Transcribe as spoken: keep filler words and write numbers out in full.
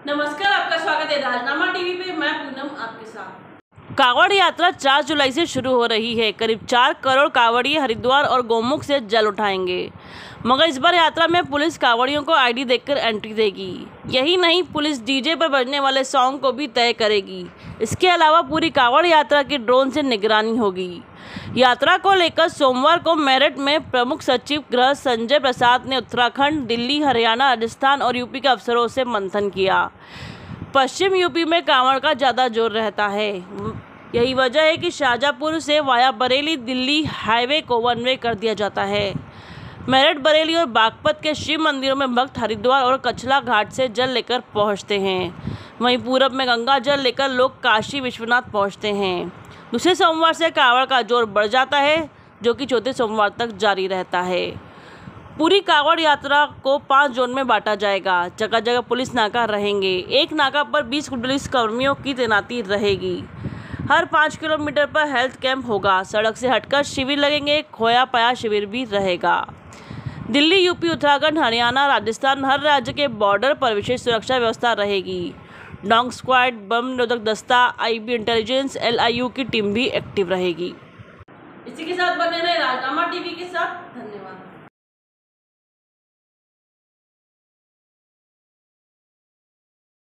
नमस्कार, आपका स्वागत है राजनामा टीवी पे। मैं पूनम आपके साथ। कांवड़ यात्रा चार जुलाई से शुरू हो रही है। करीब चार करोड़ कांवड़िए हरिद्वार और गौमुख से जल उठाएंगे, मगर इस बार यात्रा में पुलिस कांवड़ियों को आईडी देखकर एंट्री देगी। यही नहीं, पुलिस डीजे पर बजने वाले सॉन्ग को भी तय करेगी। इसके अलावा पूरी कांवड़ यात्रा की ड्रोन से निगरानी होगी। यात्रा को लेकर सोमवार को मेरठ में प्रमुख सचिव गृह संजय प्रसाद ने उत्तराखंड, दिल्ली, हरियाणा, राजस्थान और यूपी के अफसरों से मंथन किया। पश्चिम यूपी में कांवड़ का ज़्यादा जोर रहता है। यही वजह है कि शाहजहाँपुर से वाया बरेली दिल्ली हाईवे को वन वे कर दिया जाता है। मेरठ, बरेली और बागपत के शिव मंदिरों में भक्त हरिद्वार और कछला घाट से जल लेकर पहुंचते हैं। वहीं पूरब में गंगा जल लेकर लोग काशी विश्वनाथ पहुंचते हैं। दूसरे सोमवार से कांवड़ का जोर बढ़ जाता है, जो कि चौथे सोमवार तक जारी रहता है। पूरी कांवड़ यात्रा को पांच जोन में बांटा जाएगा। जगह जगह पुलिस नाका रहेंगे। एक नाका पर बीस पुलिस कर्मियों की तैनाती रहेगी। हर पाँच किलोमीटर पर हेल्थ कैंप होगा। सड़क से हटकर शिविर लगेंगे। खोया पाया शिविर भी रहेगा। दिल्ली, यूपी, उत्तराखंड, हरियाणा, राजस्थान, हर राज्य के बॉर्डर पर विशेष सुरक्षा व्यवस्था रहेगी। डॉग स्क्वाड, बम निरोधक दस्ता, आईबी इंटेलिजेंस, एलआईयू की टीम भी एक्टिव रहेगी। इसी के साथ बने रहे राजनामा टीवी के साथ। धन्यवाद।